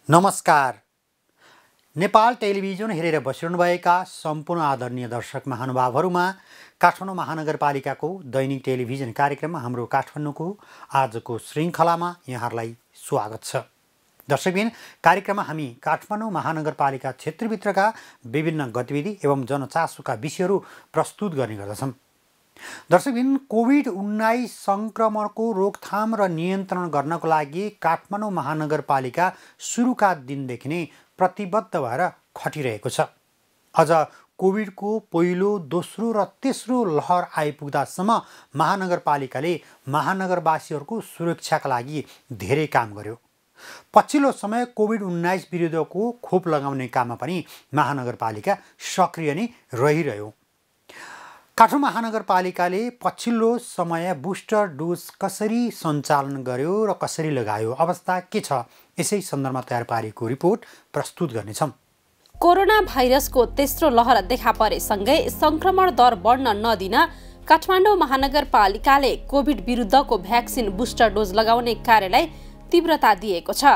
नमस्कार। नेपाल टेलिभिजन हेरेर बसिरहनुभएका सम्पूर्ण आदरणीय दर्शक महानुभावहरूमा काठमाडौँ महानगरपालिकाको दैनिक टेलिभिजन कार्यक्रममा हाम्रो काठमाडौँको आजको श्रृङ्खलामा यहाँहरूलाई स्वागत छ। दर्शकबिन, कार्यक्रममा हामी काठमाडौँ महानगरपालिका क्षेत्रभित्रका विभिन्न गतिविधि एवं जनचासोका विषयहरू प्रस्तुत गर्ने गर्दछौँ। दर्शकबिन, कोभिड-19 सङ्क्रमणको रोकथाम र नियन्त्रण गर्नको लागि काठमाडौँ महानगरपालिका सुरुका दिनदेखि नै प्रतिबद्ध भएर खटिरहेको छ। अझ कोभिडको पहिलो, दोस्रो र तेस्रो लहर आइपुग्दासम्म महानगरपालिकाले महानगरवासीहरूको सुरक्षाका लागि धेरै काम गर्यो। पछिल्लो समय कोभिड-19 विरुद्धको खोप लगाउने काममा पनि महानगरपालिका सक्रिय नै रहिरह्यो। काठमाडौँ महानगरपालिकाले पछिल्लो समय बुस्टर डोज कसरी सञ्चालन गर्यो र कसरी लगायो, अवस्था के छ, यसै सन्दर्भमा तयार पारेको रिपोर्ट प्रस्तुत गर्नेछौँ। कोरोना भाइरसको तेस्रो लहर देखा परेसँगै संक्रमण दर बढ्न नदिन काठमाडौँ महानगरपालिकाले कोभिड विरुद्धको भ्याक्सिन बुस्टर डोज लगाउने कार्यलाई तीव्रता दिएको छ।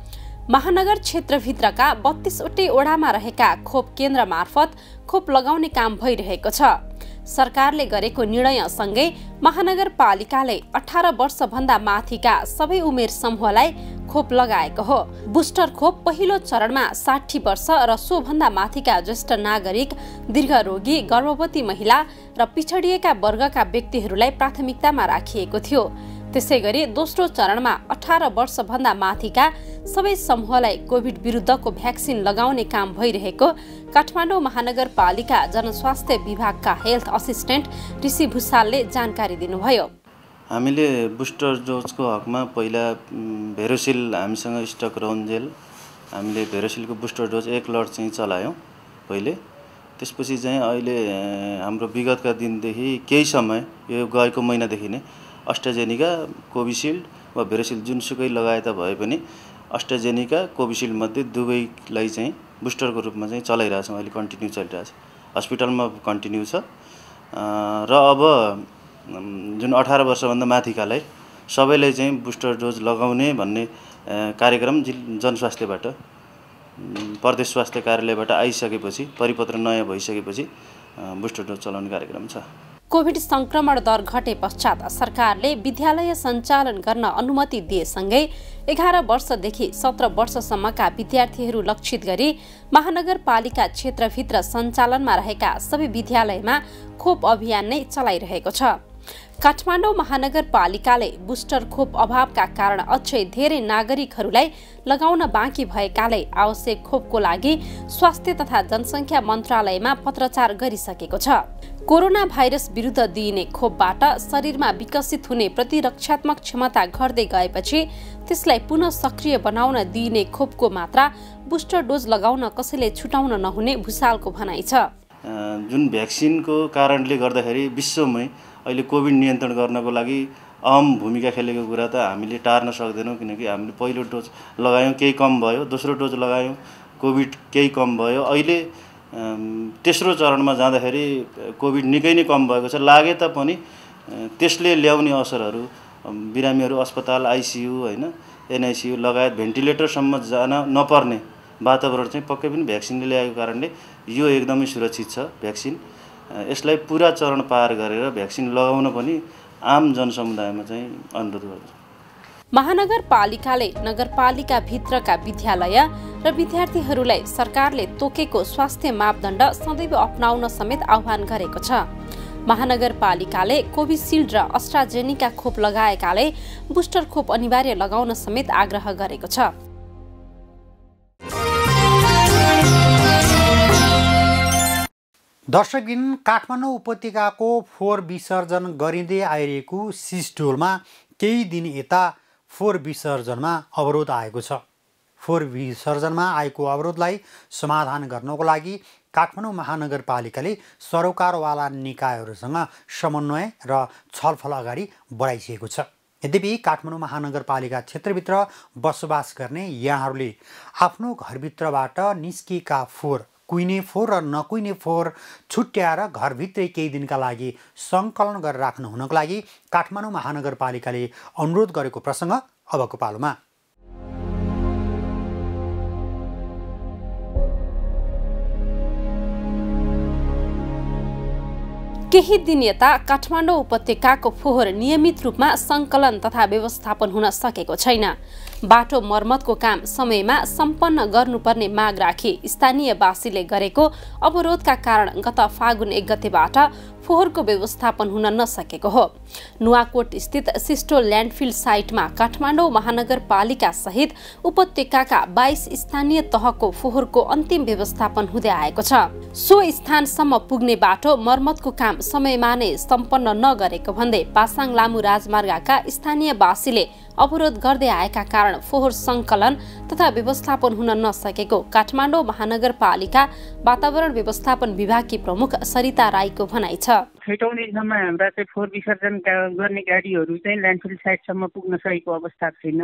महानगर क्षेत्रभित्रका 32वटै वडामा रहेका खोप केन्द्र मार्फत खोप लगाउने काम भइरहेको छ। सरकारले गरेको निर्णयसँगै महानगरपालिकाले 18 वर्षभन्दा माथिका सबै उमेर समूहलाई खोप लगाएको हो। बुस्टर खोप पहिलो चरणमा 60 वर्ष र सोभन्दा माथिका ज्येष्ठ नागरिक, दीर्घरोगी, गर्भवती महिला र पिछडिएका वर्गका व्यक्तिहरूलाई प्राथमिकतामा राखिएको थियो। त्यसैगरी दोस्रो चरणमा 18 वर्षभन्दा माथिका सबै समूहलाई कोभिड विरुद्धको भ्याक्सिन लगाउने काम भइरहेको काठमाडौँ महानगरपालिका जनस्वास्थ्य विभागका हेल्थ असिस्टेन्ट ऋषि भुसालले जानकारी दिनुभयो। हामीले बुस्टर डोजको हकमा पहिला भेरोसिल हामीसँग स्टक रहन्जेल हामीले भेरोसिलको बुस्टर डोज 1 लट चाहिँ चलायौँ पहिले। त्यसपछि चाहिँ अहिले हाम्रो विगतका दिनदेखि केही समय, यो गएको महिनादेखि नै अस्ट्राजेनिका, कोभिसिल्ड वा भेरोसिल जुनसुकै लगाए त भए पनि अस्ट्राजेनिका, कोभिसिल्ड मध्ये दुवैलाई चाहिँ बुस्टरको रूपमा चाहिँ चलाइरहेछौँ। अहिले कन्टिन्यू चलिरहेछ, हस्पिटलमा कन्टिन्यू छ। र अब जुन 18 वर्षभन्दा माथिकालाई सबैलाई चाहिँ बुस्टर डोज लगाउने भन्ने कार्यक्रम जनस्वास्थ्यबाट, प्रदेश स्वास्थ्य कार्यालयबाट आइसकेपछि, परिपत्र नयाँ भइसकेपछि बुस्टर डोज चलाउने कार्यक्रम छ। कोभिड संक्रमण दर घटे पश्चात सरकारले विद्यालय सञ्चालन गर्न अनुमति दिएसँगै 11 वर्षदेखि 17 वर्षसम्मका विद्यार्थीहरू लक्षित गरी महानगरपालिका क्षेत्रभित्र सञ्चालनमा रहेका सबै विद्यालयमा खोप अभियान नै चलाइरहेको छ। काठमाडौँ महानगरपालिकाले बुस्टर खोप अभावका कारण अझै धेरै नागरिकहरूलाई लगाउन बाँकी भएकाले आवश्यक खोपको लागि स्वास्थ्य तथा जनसङ्ख्या मन्त्रालयमा पत्राचार गरिसकेको छ। कोरोना भाइरस विरुद्ध दिइने खोपबाट शरीरमा विकसित हुने प्रतिरक्षात्मक क्षमता घट्दै गएपछि त्यसलाई पुनः सक्रिय बनाउन दिइने खोपको मात्रा बुस्टर डोज लगाउन कसैले छुटाउन नहुने भुसालको भनाइ छ। जुन भ्याक्सिनको कारणले गर्दाखेरि विश्वमै अहिले कोभिड नियन्त्रण गर्नको लागि अहम भूमिका खेलेको कुरा त हामीले टार्न सक्दैनौँ, किनकि हामीले पहिलो डोज लगायौँ, केही कम भयो, दोस्रो डोज लगायौँ, कोभिड केही कम भयो। अहिले तेस्रो चरणमा जाँदाखेरि कोभिड निकै नै कम भएको छ। लागे तापनि त्यसले ल्याउने असरहरू, बिरामीहरू अस्पताल, आइसियु, होइन, एनआइसियु लगायत भेन्टिलेटरसम्म जान नपर्ने वातावरण चाहिँ पक्कै पनि भ्याक्सिनले ल्याएको कारणले यो एकदमै सुरक्षित छ भ्याक्सिन। यसलाई पुरा चरण पार गरेर भ्याक्सिन लगाउन पनि आम जनसमुदायमा चाहिँ अनुरोध गर्दछु। महानगरपालिकाले नगरपालिका भित्रका विद्यालय र विद्यार्थीहरूलाई सरकारले तोकेको स्वास्थ्य मापदण्ड सदैव अपनाउन समेत आह्वान गरेको छ। महानगरपालिकाले कोभिसिल्ड र अस्ट्राजेनिका खोप लगाएकाले बुस्टर खोप अनिवार्य लगाउन समेत आग्रह गरेको छ। दर्शकबिन, काठमाडौँ उपत्यकाको फोहोर विसर्जन गरिँदै आइरहेको सिसढोलमा केही दिन यता फोहोर विसर्जनमा अवरोध आएको छ। फोहोर विसर्जनमा आएको अवरोधलाई समाधान गर्नको लागि काठमाडौँ महानगरपालिकाले सरोकारवाला निकायहरूसँग समन्वय र छलफल अगाडि बढाइसकेको छ। यद्यपि काठमाडौँ महानगरपालिका क्षेत्रभित्र बसोबास गर्ने यहाँहरूले आफ्नो घरभित्रबाट निस्किएका फोहोर, कुहिने फोहोर र नकुहिने फोहोर छुट्याएर घरभित्रै केही दिनका लागि सङ्कलन गरेर राख्नु हुनको लागि काठमाडौँ महानगरपालिकाले अनुरोध गरेको प्रसङ्ग अबको पालोमा। केही दिन यता काठमाडौँ उपत्यकाको फोहोर नियमित रूपमा सङ्कलन तथा व्यवस्थापन हुन सकेको छैन। बाटो मर्मतको काम समयमा सम्पन्न गर्नुपर्ने माग राखी स्थानीयवासीले गरेको अवरोधका कारण गत फागुन 1 गतेबाट फोहोरको व्यवस्थापन हुन नसकेको हो। नुवाकोट स्थित सिस्टो ल्यान्डफिल साइटमा काठमाडौँ महानगरपालिका सहित उपत्यकाका 22 स्थानीय तहको फोहोरको अन्तिम व्यवस्थापन हुँदै आएको छ। सो स्थानसम्म पुग्ने बाटो मर्मतको काम समयमा नै सम्पन्न नगरेको भन्दै पासाङ लामु राजमार्गका स्थानीयवासीले अवरोध गर्दै आएका कारण फोहोर सङ्कलन तथा व्यवस्थापन हुन नसकेको काठमाडौँ महानगरपालिका वातावरण व्यवस्थापन विभागकी प्रमुख सरिता राईको भनाइ छ। छैटौं दिनसम्म हाम्रा चाहिँ फोहोर विसर्जन गर्ने गाडीहरू चाहिँ ल्यान्डफिल साइटसम्म पुग्न सकेको अवस्था छैन।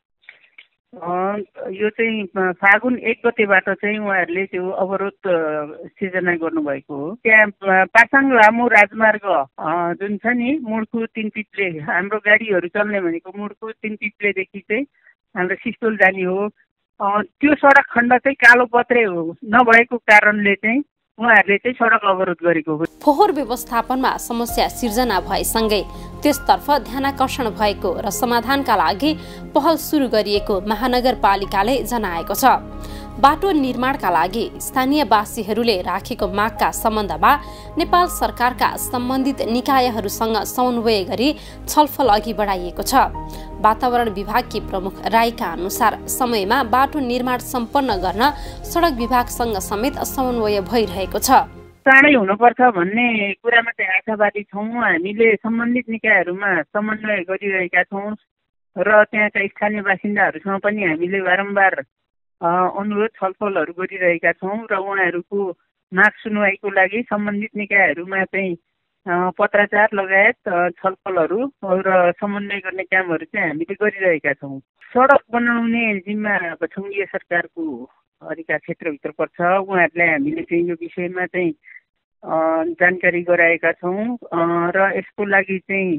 यो चाहिँ फागुन 1 गतेबाट चाहिँ उहाँहरूले त्यो अवरोध सिर्जना गर्नुभएको हो। त्यहाँ पासाङ लामु राजमार्ग जुन छ नि मुड्कु 3 पिप्ले, हाम्रो गाडीहरू चल्ने भनेको मुड्कु 3 पिप्लेदेखि चाहिँ हाम्रो सिस्टोल जाने हो। त्यो सडक खण्ड चाहिँ कालो पत्रे हो नभएको कारणले चाहिँ उहाँहरूले चाहिँ सडक अवरोध गरेको हो। फोहोर व्यवस्थापनमा समस्या सिर्जना भएसँगै त्यसतर्फ ध्यानाकर्षण भएको र समाधानका लागि पहल सुरु गरिएको महानगरपालिकाले जनाएको छ। बाटो निर्माणका लागि स्थानीयवासीहरूले राखेको मागका सम्बन्धमा नेपाल सरकारका सम्बन्धित निकायहरूसँग समन्वय गरी छलफल अघि बढाइएको छ। वातावरण विभागकी प्रमुख राईका अनुसार समयमा बाटो निर्माण सम्पन्न गर्न सडक विभागसँग समेत समन्वय भइरहेको छ। चाँडै हुनुपर्छ भन्ने कुरामा चाहिँ आशावादी छौँ। हामीले सम्बन्धित निकायहरूमा समन्वय गरिरहेका छौँ र त्यहाँका स्थानीय बासिन्दाहरूसँग पनि हामीले बारम्बार अनुरोध छलफलहरू गरिरहेका छौँ र उहाँहरूको माग सुनवाईको लागि सम्बन्धित निकायहरूमा चाहिँ पत्राचार लगायत छलफलहरू र समन्वय गर्ने कामहरू चाहिँ हामीले गरिरहेका छौँ। सडक बनाउने जिम्मा अब सङ्घीय सरकारको अधिकार क्षेत्रभित्र पर्छ। उहाँहरूलाई हामीले चाहिँ यो विषयमा चाहिँ जानकारी गराएका छौँ र यसको लागि चाहिँ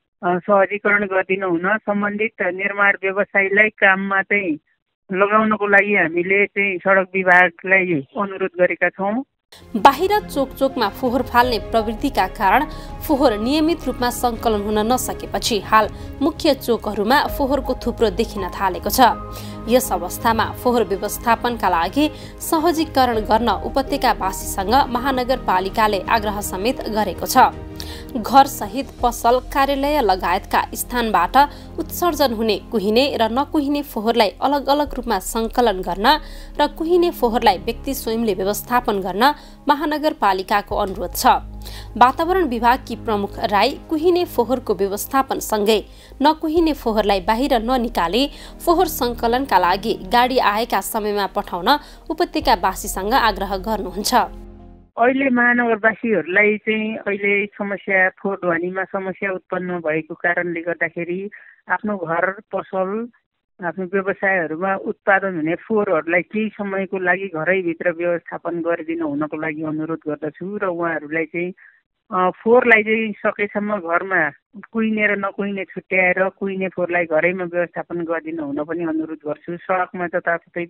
सहजीकरण गरिदिनु हुन सम्बन्धित निर्माण व्यवसायीलाई काममा चाहिँ लगाउनको लागि हामीले चाहिँ सडक विभागलाई अनुरोध गरेका छौँ। बाहिर चोकचोकमा फोहोर फाल्ने प्रवृत्तिका कारण फोहोर नियमित रूपमा सङ्कलन हुन नसकेपछि हाल मुख्य चोकहरूमा फोहोरको थुप्रो देखिन थालेको छ। यस अवस्थामा फोहोर व्यवस्थापनका लागि सहजीकरण गर्न उपत्यकावासीसँग महानगरपालिकाले आग्रह समेत गरेको छ। घर सहित पसल, कार्यालय लगायतका स्थानबाट उत्सर्जन हुने कुहिने र नकुहिने फोहोरलाई अलग अलग रूपमा सङ्कलन गर्न र कुहिने फोहोरलाई व्यक्ति स्वयंले व्यवस्थापन गर्न महानगरपालिकाको अनुरोध छ। वातावरण विभागकी प्रमुख राई कुहिने फोहोरको व्यवस्थापन सँगै नकुहिने फोहोरलाई बाहिर ननिकाली फोहोर सङ्कलनका लागि गाडी आएका समयमा पठाउन उपत्यकावासीसँग आग्रह गर्नुहुन्छ। अहिले महानगरवासीहरूलाई चाहिँ अहिले समस्या फोहोर ढुवानीमा समस्या उत्पन्न भएको कारणले गर्दाखेरि आफ्नो घर पसल आफ्नो व्यवसायहरूमा उत्पादन हुने फोहोरहरूलाई केही समयको लागि घरैभित्र व्यवस्थापन गरिदिनु हुनको लागि अनुरोध गर्दछु र उहाँहरूलाई चाहिँ फोहोरलाई चाहिँ सकेसम्म घरमा कुहिने र नकुहिने छुट्याएर कुहिने फोहोरलाई घरैमा व्यवस्थापन गरिदिनु हुन पनि अनुरोध गर्छु। सडकमा जताततै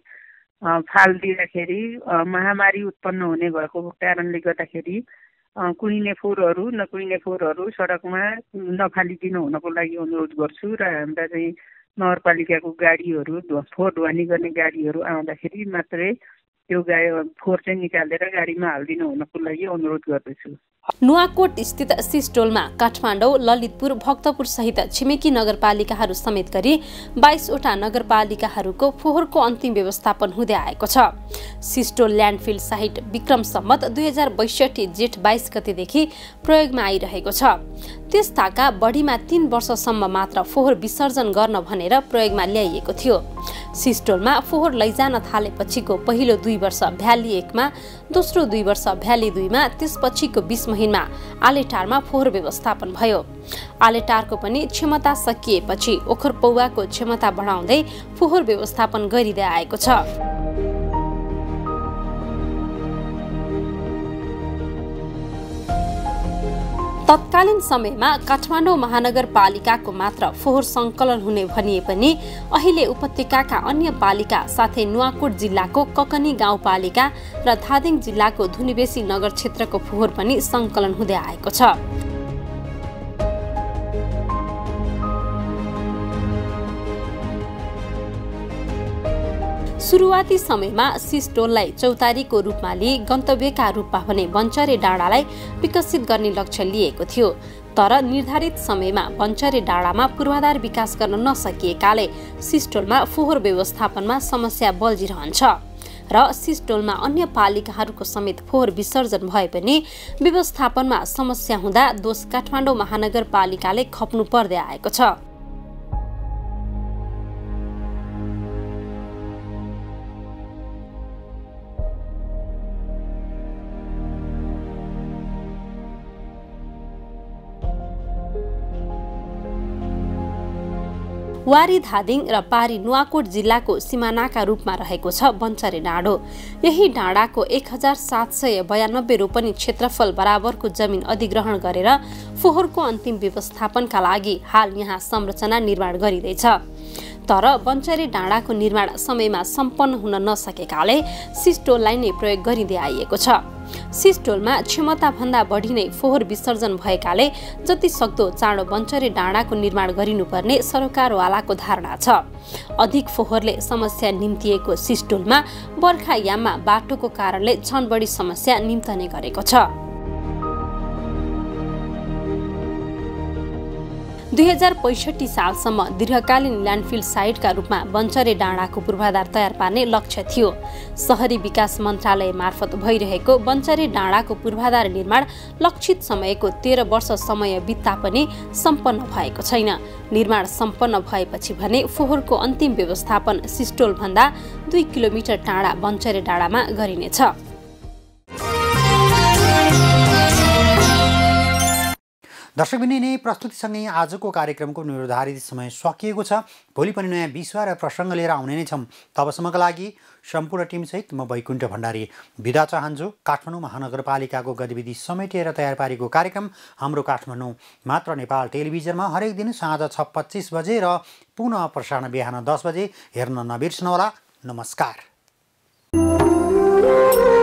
फालिदिँदाखेरि महामारी उत्पन्न हुने भएको कारणले गर्दाखेरि कुहिने फोहोरहरू नकुहिने फोहोरहरू सडकमा नफालिदिनु हुनको लागि अनुरोध गर्छु र हाम्रा चाहिँ नगरपालिकाको गाडीहरू फोहोर ढुवानी गर्ने गाडीहरू आउँदाखेरि मात्रै त्यो फोहोर चाहिँ निकालेर गाडीमा हालिदिनु हुनको लागि अनुरोध गर्दछु। नुवाकोट स्थित सिस्टोलमा काठमाडौँ, ललितपुर, भक्तपुर सहित छिमेकी नगरपालिकाहरू समेत गरी 22 वटा नगरपालिकाहरूको फोहोरको अन्तिम व्यवस्थापन हुँदै आएको छ। सिस्टोल ल्यान्डफिल साइट विक्रम सम्मत 2062 जेठ 22 गतेदेखि प्रयोगमा आइरहेको छ। त्यसताका बढीमा 3 वर्षसम्म मात्र फोहोर विसर्जन गर्न भनेर प्रयोगमा ल्याइएको थियो। सिस्टोलमा फोहोर लैजान थालेपछिको पहिलो 2 वर्ष भ्याली 1 मा, दोस्रो 2 वर्ष भ्याली 2 मा, त्यसपछिको 20 महिनमा आलेटारमा फोहोर व्यवस्थापन भयो। आलेटारको पनि क्षमता सकिएपछि ओखर पौवाको क्षमता बढाउँदै फोहोर व्यवस्थापन गरिँदै आएको छ। तत्कालीन समयमा काठमाडौँ महानगरपालिकाको मात्र फोहोर सङ्कलन हुने भनिए पनि अहिले उपत्यकाका अन्य पालिका साथै नुवाकोट जिल्लाको ककनी गाउँपालिका र धादिङ जिल्लाको धुनीबेसी नगर क्षेत्रको फोहोर पनि सङ्कलन हुँदै आएको छ। सुरुवाती समयमा सिस्टोललाई चौतारीको रूपमा लिई गन्तव्यका रूपमा भने बन्चरे डाँडालाई विकसित गर्ने लक्ष्य लिएको थियो। तर निर्धारित समयमा बन्चरे डाँडामा पूर्वाधार विकास गर्न नसकिएकाले सिस्टोलमा फोहोर व्यवस्थापनमा समस्या बल्झिरहन्छ र सिस्टोलमा अन्य पालिकाहरूको समेत फोहोर विसर्जन भए पनि व्यवस्थापनमा समस्या हुँदा दोष काठमाडौँ महानगरपालिकाले खप्नु पर्दै आएको छ। वारी धादिङ र पारी नुवाकोट जिल्लाको सिमानाका रूपमा रहेको छ बन्चरे डाँडो। यही डाँडाको 1792 रोपनी क्षेत्रफल बराबरको जमिन अधिग्रहण गरेर फोहोरको अन्तिम व्यवस्थापनका लागि हाल यहाँ संरचना निर्माण गरिँदैछ। तर बन्चरे डाँडाको निर्माण समयमा सम्पन्न हुन नसकेकाले सिस्टोललाई नै प्रयोग गरिँदै आइएको छ। सिस्टोलमा क्षमताभन्दा बढी नै फोहोर विसर्जन भएकाले जति सक्दो चाँडो बन्चरे डाँडाको निर्माण गरिनुपर्ने सरकारवालाको धारणा छ। अधिक फोहोरले समस्या निम्तिएको सिस्टोलमा बर्खायाममा बाटोको कारणले झन बढी समस्या निम्तने गरेको छ। 2065 सालसम्म दीर्घकालीन ल्यान्डफिल साइटका रूपमा बन्चरे डाँडाको पूर्वाधार तयार पार्ने लक्ष्य थियो। शहरी विकास मन्त्रालय मार्फत भइरहेको बन्चरे डाँडाको पूर्वाधार निर्माण लक्षित समयको 13 वर्ष समय बित्दा पनि सम्पन्न भएको छैन। निर्माण सम्पन्न भएपछि भने फोहोरको अन्तिम व्यवस्थापन सिस्टोल भन्दा 2 किलोमिटर टाढा बन्चरे डाँडामा गरिनेछ। दर्शकबिनी नै प्रस्तुतिसँगै आजको कार्यक्रमको निर्धारित समय सकिएको छ। भोलि पनि नयाँ विषय र प्रसङ्ग लिएर आउने नै छौँ। तबसम्मका लागि सम्पूर्ण टिमसहित म वैकुण्ठ भण्डारी बिदा चाहन्छु। काठमाडौँ महानगरपालिकाको गतिविधि समेटेर तयार पारेको कार्यक्रम हाम्रो काठमाडौँ मात्र नेपाल टेलिभिजनमा हरेक दिन साँझ 6:25 बजे र पुनः प्रसारण बिहान 10 बजे हेर्न नबिर्सनुहोला। नमस्कार।